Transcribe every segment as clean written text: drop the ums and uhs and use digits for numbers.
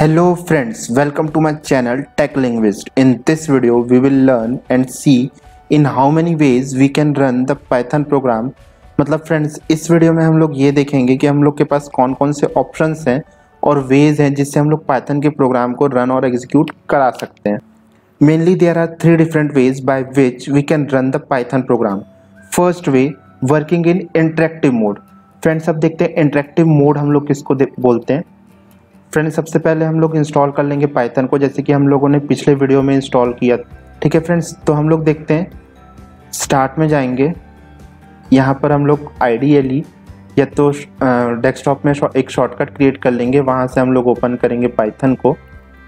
Hello friends, welcome to my channel Tech Linguist. In this video we will learn and see in how many ways we can run the Python program। मतलब friends इस video में हम लोग ये देखेंगे कि हम लोग के पास कौन कौन से ऑप्शंस हैं और वेज हैं जिससे हम लोग पाइथन के प्रोग्राम को रन और एग्जीक्यूट करा सकते हैं। Mainly there are 3 different ways by which we can run the Python program. First way, working in interactive mode. Friends अब देखते हैं इंटरेक्टिव मोड हम लोग किसको बोलते हैं। फ्रेंड्स सबसे पहले हम लोग इंस्टॉल कर लेंगे पाइथन को, जैसे कि हम लोगों ने पिछले वीडियो में इंस्टॉल किया। ठीक है फ्रेंड्स, तो हम लोग देखते हैं, स्टार्ट में जाएंगे, यहाँ पर हम लोग आइडियली या तो डेस्कटॉप में एक शॉर्टकट क्रिएट कर लेंगे, वहाँ से हम लोग ओपन करेंगे पाइथन को।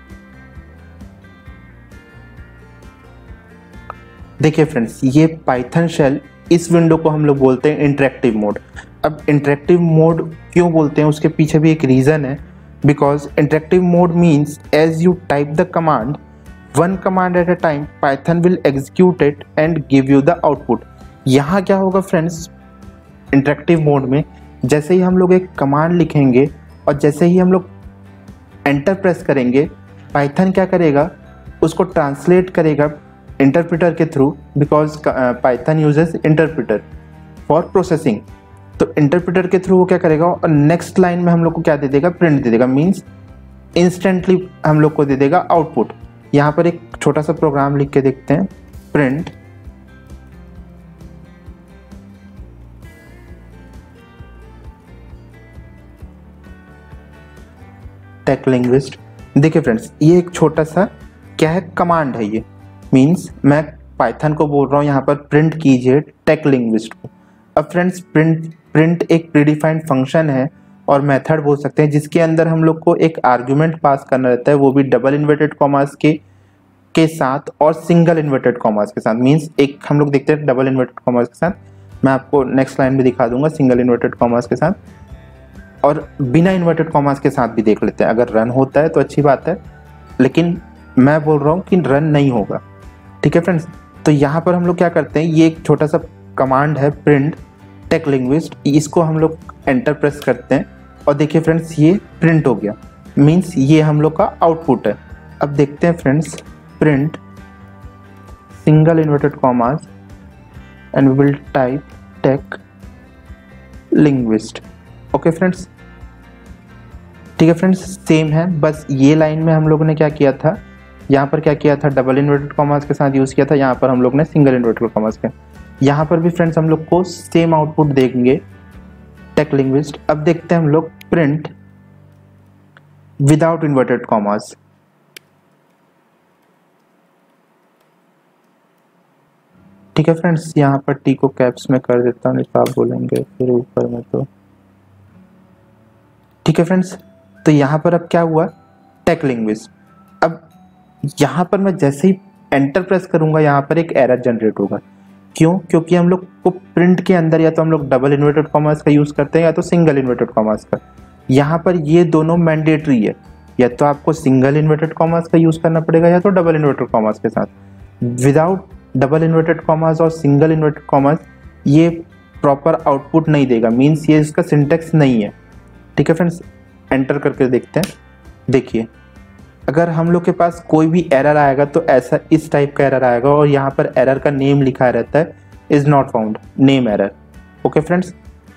देखिए फ्रेंड्स, ये पाइथन शेल, इस विंडो को हम लोग बोलते हैं इंटरेक्टिव मोड। अब इंटरेक्टिव मोड क्यों बोलते हैं, उसके पीछे भी एक रीज़न है। Because interactive mode means as you type the command, one command at a time, Python will execute it and give you the output। यहाँ क्या होगा फ्रेंड्स, इंटरेक्टिव मोड में जैसे ही हम लोग एक कमांड लिखेंगे और जैसे ही हम लोग एंटर प्रेस करेंगे, पाइथन क्या करेगा, उसको ट्रांसलेट करेगा इंटरप्रेटर के through. Because Python uses interpreter for processing. तो इंटरप्रेटर के थ्रू वो क्या करेगा और नेक्स्ट लाइन में हम लोग को क्या दे देगा, प्रिंट दे देगा। मींस इंस्टेंटली हम लोग को दे देगा आउटपुट। यहाँ पर एक छोटा सा प्रोग्राम लिख के देखते हैं, प्रिंट टेक लिंग्विस्ट। देखिए फ्रेंड्स, ये एक छोटा सा क्या है, कमांड है। ये मींस मैं पाइथन को बोल रहा हूँ यहाँ पर प्रिंट कीजिए टेक लिंग्विस्ट को। अब फ्रेंड्स प्रिंट एक प्रीडिफाइंड फंक्शन है और मेथड बोल सकते हैं, जिसके अंदर हम लोग को एक आर्गुमेंट पास करना रहता है, वो भी डबल इन्वर्टेड कॉमास के साथ और सिंगल इन्वर्टेड कॉमास के साथ। मींस एक हम लोग देखते हैं डबल इन्वर्टेड कॉमास के साथ, मैं आपको नेक्स्ट लाइन में दिखा दूंगा सिंगल इन्वर्टेड कॉमास के साथ, और बिना इन्वर्टेड कॉमास के साथ भी देख लेते हैं। अगर रन होता है तो अच्छी बात है, लेकिन मैं बोल रहा हूँ कि रन नहीं होगा। ठीक है फ्रेंड्स, तो यहाँ पर हम लोग क्या करते हैं, ये एक छोटा सा कमांड है प्रिंट टेक लिंग्विस्ट, इसको हम लोग एंटर प्रेस करते हैं और देखिए फ्रेंड्स ये प्रिंट हो गया। मींस ये हम लोग का आउटपुट है। अब देखते हैं friends, print single inverted commas and we will type Tech Linguist. Okay friends, ठीक है फ्रेंड्स, सेम है, बस ये लाइन में हम लोगों ने क्या किया था, यहाँ पर क्या किया था, डबल इन्वर्टेड कॉमास के साथ यूज़ किया था, यहाँ पर हम लोग ने सिंगल इन्वर्टेड कॉमास के। यहाँ पर भी फ्रेंड्स हम लोग को सेम आउटपुट देंगे टेक लिंग्विस्ट। अब देखते हैं हम लोग प्रिंट विदाउट इन्वर्टेड कॉमास। ठीक है फ्रेंड्स, यहाँ पर टी को कैप्स में कर देता हूँ, आप बोलेंगे फिर ऊपर में तो ठीक है फ्रेंड्स। तो यहाँ पर अब क्या हुआ, टेक लिंग्विस्ट। अब यहाँ पर मैं जैसे ही एंटर प्रेस करूंगा, यहाँ पर एक एरर जनरेट होगा। क्यों? क्योंकि हम लोग को प्रिंट के अंदर या तो हम लोग डबल इन्वर्टेड कॉमास का यूज़ करते हैं या तो सिंगल इन्वर्टेड कॉमास का। यहाँ पर ये दोनों मैंडेटरी है, या तो आपको सिंगल इन्वर्टेड कॉमास का यूज़ करना पड़ेगा या तो डबल इन्वर्टेड कॉमास के साथ। विदाउट डबल इन्वर्टेड कॉमास और सिंगल इन्वर्टेड कॉमास ये प्रॉपर आउटपुट नहीं देगा। मीन्स ये इसका सिंटेक्स नहीं है। ठीक है फ्रेंड्स, एंटर करके देखते हैं। देखिए, अगर हम लोग के पास कोई भी एरर आएगा तो ऐसा इस टाइप का एरर आएगा, और यहाँ पर एरर का नेम लिखा रहता है, is not found, name error. Okay friends,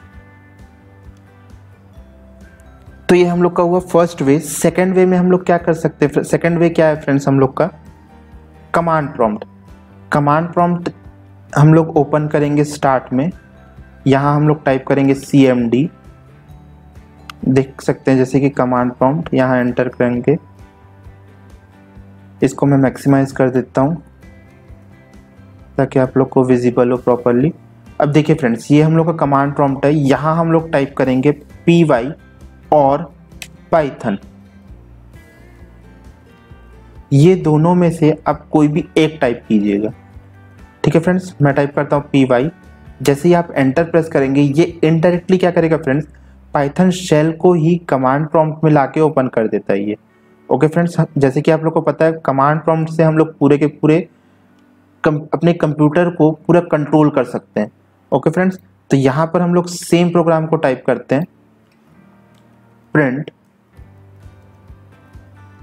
तो ये हम लोग का हुआ फर्स्ट वे। सेकंड वे में हम लोग क्या कर सकते हैं, सेकंड वे क्या है फ्रेंड्स, हम लोग का कमांड प्रॉम्प्ट। कमांड प्रॉम्प्ट हम लोग ओपन करेंगे स्टार्ट में, यहाँ हम लोग टाइप करेंगे cmd, देख सकते हैं जैसे कि कमांड प्रॉम्प्ट, यहाँ एंटर करेंगे। इसको मैं मैक्सिमाइज कर देता हूँ ताकि आप लोग को विजिबल हो प्रॉपरली। अब देखिए फ्रेंड्स, ये हम लोग का कमांड प्रॉम्प्ट है, यहाँ हम लोग टाइप करेंगे py और पाइथन। ये दोनों में से आप कोई भी एक टाइप कीजिएगा। ठीक है फ्रेंड्स, मैं टाइप करता हूँ py। जैसे ही आप एंटर प्रेस करेंगे, ये इनडायरेक्टली क्या करेगा फ्रेंड्स, पाइथन शेल को ही कमांड प्रॉम्प्ट में लाके ओपन कर देता है ये। ओके फ्रेंड्स, जैसे कि आप लोग को पता है, कमांड प्रॉम्प्ट से हम लोग पूरे के पूरे अपने कंप्यूटर को पूरा कंट्रोल कर सकते हैं। ओके फ्रेंड्स, तो यहाँ पर हम लोग सेम प्रोग्राम को टाइप करते हैं, print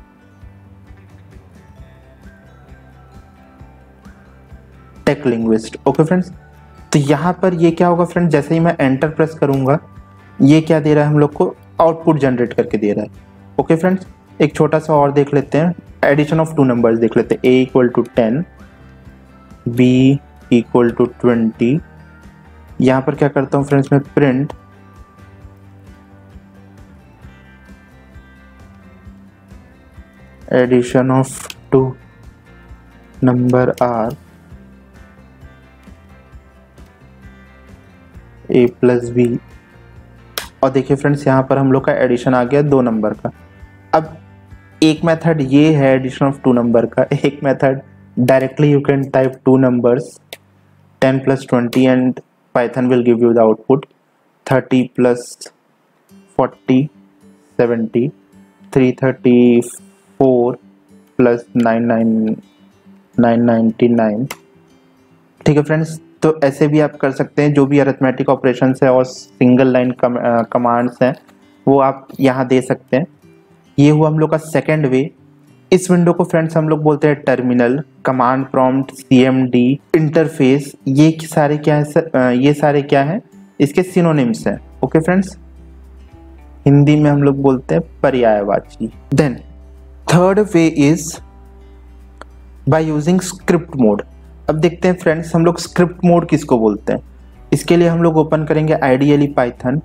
Tech Linguist. Okay friends, तो यहाँ पर ये क्या होगा फ्रेंड्स, जैसे ही मैं एंटर प्रेस करूँगा ये क्या दे रहा है हम लोग को, आउटपुट जनरेट करके दे रहा है। ओके फ्रेंड्स, एक छोटा सा और देख लेते हैं, एडिशन ऑफ टू नंबर्स देख लेते हैं। a = 10, b = 20। यहाँ पर क्या करता हूँ फ्रेंड्स, मैं print addition of two number are a + b, और देखिए फ्रेंड्स यहाँ पर हम लोग का एडिशन आ गया 2 नंबर का। अब एक मेथड ये है एडिशन ऑफ 2 नंबर का, एक method directly you can type 2 numbers 10 + 20 and Python will give you the output 30 + 40 70 334 + 999। ठीक है फ्रेंड्स, तो ऐसे भी आप कर सकते हैं, जो भी अरिथमेटिक ऑपरेशंस है और सिंगल लाइन कमांड्स हैं वो आप यहाँ दे सकते हैं। ये हुआ हम लोग का सेकेंड वे। इस विंडो को फ्रेंड्स हम लोग बोलते हैं terminal, command prompt, CMD, interface. ये सारे क्या है सर, ये सारे क्या है, इसके सिनोनिम्स हैं। ओके फ्रेंड्स, हिंदी में हम लोग बोलते हैं पर्यायवाची। Then third way is by using script mode. अब देखते हैं फ्रेंड्स हम लोग स्क्रिप्ट मोड किसको बोलते हैं। इसके लिए हम लोग ओपन करेंगे आइडियली पाइथन,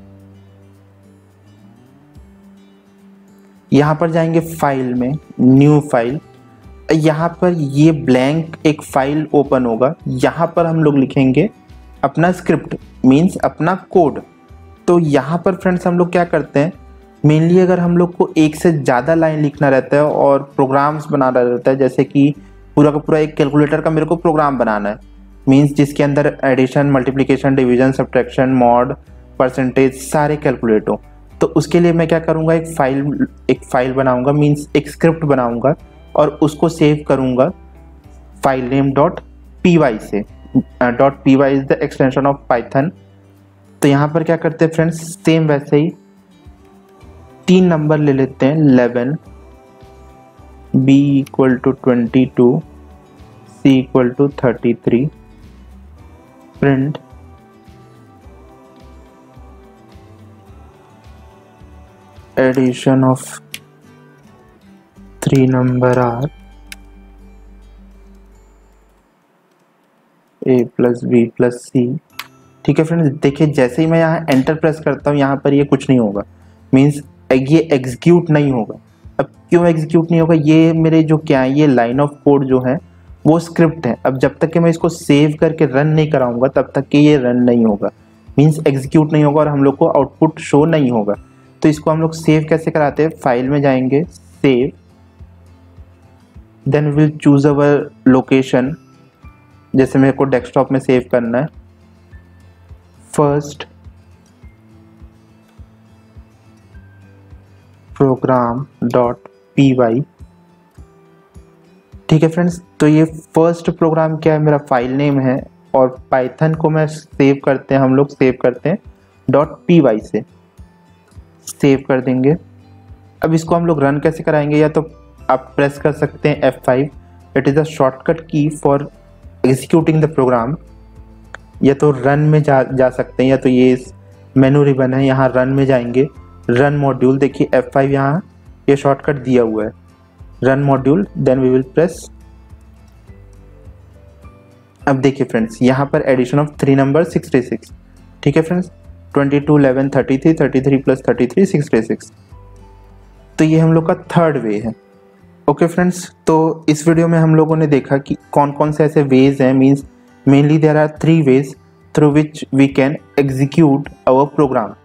यहाँ पर जाएंगे फाइल में, न्यू फाइल, यहाँ पर ये ब्लैंक एक फाइल ओपन होगा। यहाँ पर हम लोग लिखेंगे अपना स्क्रिप्ट, मीन्स अपना कोड। तो यहाँ पर फ्रेंड्स हम लोग क्या करते हैं, मेनली अगर हम लोग को एक से ज़्यादा लाइन लिखना रहता है और प्रोग्राम्स बनाना रहता है, जैसे कि पूरा का पूरा एक कैलकुलेटर का मेरे को प्रोग्राम बनाना है, मीन्स जिसके अंदर addition, multiplication, division, subtraction, mod, percentage सारे कैलकुलेट हो, तो उसके लिए मैं क्या करूँगा, एक फाइल बनाऊँगा, मीन्स एक स्क्रिप्ट बनाऊँगा और उसको सेव करूँगा फाइल नेम .py से। .py is the extension of Python. तो यहाँ पर क्या करते हैं फ्रेंड्स, सेम वैसे ही 3 नंबर ले लेते हैं, 11, b = 22, c = 33, print addition of 3 number are a + b + c। ठीक है फ्रेंड्स, देखिए जैसे ही मैं यहाँ एंटर प्रेस करता हूँ यहाँ पर ये कुछ नहीं होगा, मीन्स ये एग्जीक्यूट नहीं होगा। अब क्यों एग्जीक्यूट नहीं होगा, ये मेरे जो क्या है, ये लाइन ऑफ कोड जो है वो स्क्रिप्ट है। अब जब तक कि मैं इसको सेव करके रन नहीं कराऊंगा तब तक कि ये रन नहीं होगा, मीन्स एग्जीक्यूट नहीं होगा और हम लोग को आउटपुट शो नहीं होगा। तो इसको हम लोग सेव कैसे कराते हैं, फाइल में जाएंगे, save, then will choose our location, जैसे मेरे को डेस्कटॉप में सेव करना है, फर्स्ट program.py। ठीक है फ्रेंड्स, तो ये फर्स्ट प्रोग्राम क्या है, मेरा फाइल नेम है और पाइथन को मैं सेव करते हैं, हम लोग सेव करते हैं .py से, सेव कर देंगे। अब इसको हम लोग रन कैसे कराएंगे, या तो आप प्रेस कर सकते हैं F5, it is a shortcut key for executing the program, या तो रन में जा सकते हैं, या तो ये मेनू रिबन है, यहाँ रन में जाएंगे, रन मॉड्यूल, देखिए F5 यहाँ ये शॉर्टकट दिया हुआ है, run module, then we will press. अब देखिए फ्रेंड्स यहाँ पर एडिशन ऑफ 3 नंबर 66। ठीक है फ्रेंड्स, 22 11 33 33 + 33 66। तो ये हम लोग का थर्ड वे है। ओके फ्रेंड्स, तो इस वीडियो में हम लोगों ने देखा कि कौन कौन से ऐसे वेज हैं, means mainly there are 3 ways through which we can execute our program।